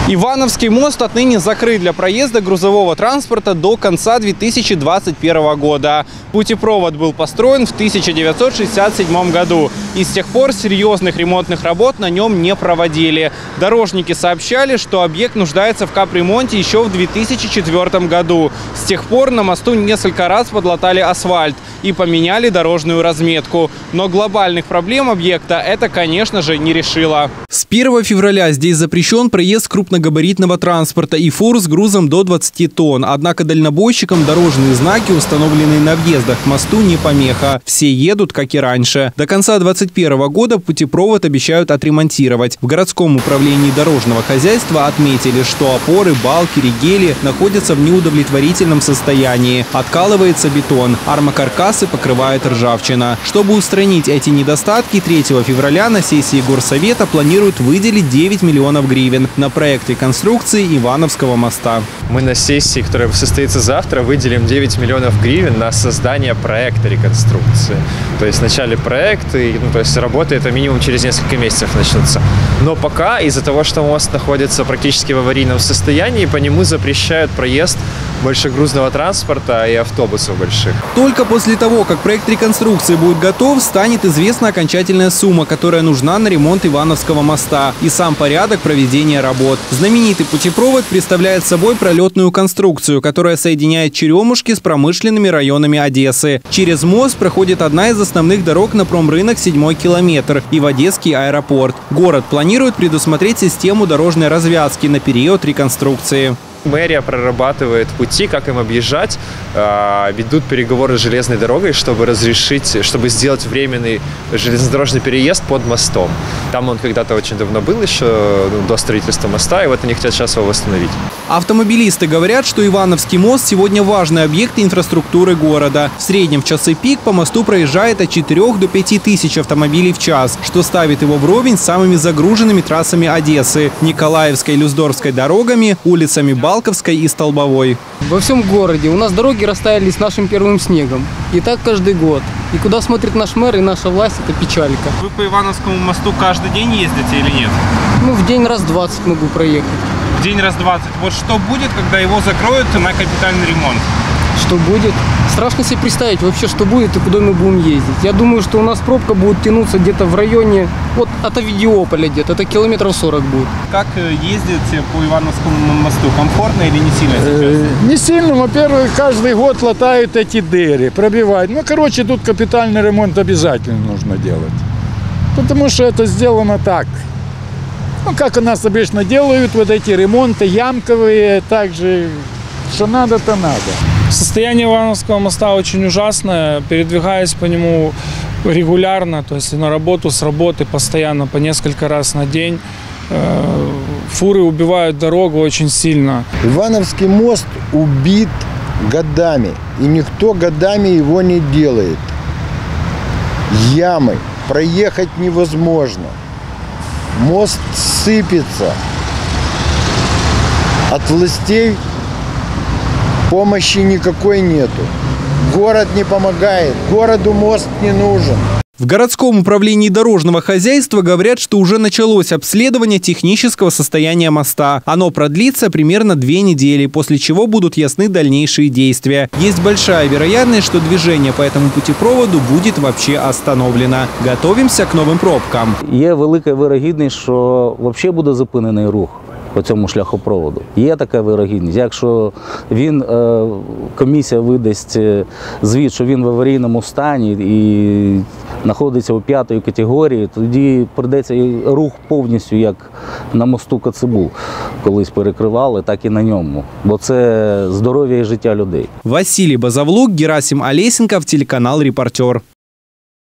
Ивановский мост отныне закрыт для проезда грузового транспорта до конца 2021 года. Путепровод был построен в 1967 году. И с тех пор серьезных ремонтных работ на нем не проводили. Дорожники сообщали, что объект нуждается в капремонте еще в 2004 году. С тех пор на мосту несколько раз подлатали асфальт и поменяли дорожную разметку. Но глобальных проблем объекта это, конечно же, не решило. С 1 февраля здесь запрещен проезд крупногабаритного транспорта и фур с грузом до 20 тонн. Однако дальнобойщикам дорожные знаки, установленные на въездах к мосту, не помеха. Все едут, как и раньше. До конца 2021 года путепровод обещают отремонтировать. В городском управлении дорожного хозяйства отметили, что опоры, балки, ригели находятся в неудовлетворительном состоянии. Откалывается бетон, армокаркасы покрывает ржавчина. Чтобы устранить эти недостатки, 3 февраля на сессии Горсовета планируют выделить 9 миллионов гривен на проект реконструкции Ивановского моста. Мы на сессии, которая состоится завтра, выделим 9 миллионов гривен на создание проекта реконструкции. То есть вначале проект, то есть работы это минимум через несколько месяцев начнутся. Но пока из-за того, что мост находится практически в аварийном состоянии, по нему запрещают проезд большегрузного транспорта и автобусов больших. Только после того, как проект реконструкции будет готов, станет известна окончательная сумма, которая нужна на ремонт Ивановского моста и сам порядок проведения работ. Знаменитый путепровод представляет собой пролетную конструкцию, которая соединяет Черемушки с промышленными районами Одессы. Через мост проходит одна из основных дорог на промрынок 7-й километр и в Одесский аэропорт. Город планирует предусмотреть систему дорожной развязки на период реконструкции. Мэрия прорабатывает пути, как им объезжать, ведут переговоры с железной дорогой, чтобы разрешить, чтобы сделать временный железнодорожный переезд под мостом. Там он когда-то очень давно был еще, до строительства моста, и вот они хотят сейчас его восстановить. Автомобилисты говорят, что Ивановский мост сегодня важный объект инфраструктуры города. В среднем в часы пик по мосту проезжает от 4 до 5 тысяч автомобилей в час, что ставит его вровень с самыми загруженными трассами Одессы – Николаевской и Люздорфской дорогами, улицами Балковской и Столбовой. Во всем городе у нас дороги растаяли с нашим первым снегом. И так каждый год. И куда смотрит наш мэр и наша власть, это печалька. Вы по Ивановскому мосту каждый день ездите или нет? Ну, в день раз 20 могу проехать. В день раз 20. Вот что будет, когда его закроют на капитальный ремонт? Что будет? Страшно себе представить вообще, что будет и куда мы будем ездить. Я думаю, что у нас пробка будет тянуться где-то в районе, вот от Авидиополя где-то, это километров 40 будет. Как ездить по Ивановскому мосту? Комфортно или не сильно сейчас? Не сильно. Во-первых, каждый год латают эти дыры, пробивают. Ну, короче, тут капитальный ремонт обязательно нужно делать. Потому что это сделано так. Ну, как у нас обычно делают вот эти ремонты ямковые, также, что надо, то надо. Состояние Ивановского моста очень ужасное. Передвигаясь по нему регулярно, то есть на работу, с работы постоянно, по несколько раз на день. Фуры убивают дорогу очень сильно. Ивановский мост убит годами, и никто годами его не делает. Ямы, проехать невозможно. Мост сыпется. От властей помощи никакой нету. Город не помогает, городу мост не нужен. В городском управлении дорожного хозяйства говорят, что уже началось обследование технического состояния моста. Оно продлится примерно 2 недели, после чего будут ясны дальнейшие действия. Есть большая вероятность, что движение по этому путепроводу будет вообще остановлено. Готовимся к новым пробкам. Є велика вирогідність, що взагалі буде зупинений рух по цьому шляхопроводу. Є така вирогідність. Якщо комісія видасть звіт, що він в аварійному стані і знаходиться у 5-й категорії, тоді прийдеться рух повністю, як на мосту Коцебу колись перекривали, так і на ньому. Бо це здоров'я і життя людей. Василий Базавлук, Герасим Олесенков, телеканал «Репортер».